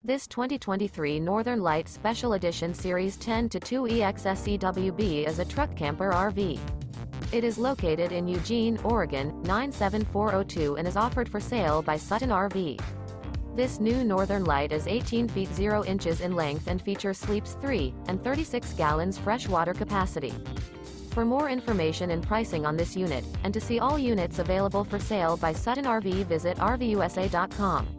This 2023 Northern Lite Special Edition Series 10-2 EXSEWB is a truck camper RV. It is located in Eugene, Oregon, 97402 and is offered for sale by Sutton RV. This new Northern Lite is 18 feet 0 inches in length and features sleeps 3 and 36 gallons fresh water capacity. For more information and pricing on this unit, and to see all units available for sale by Sutton RV, visit RVUSA.com.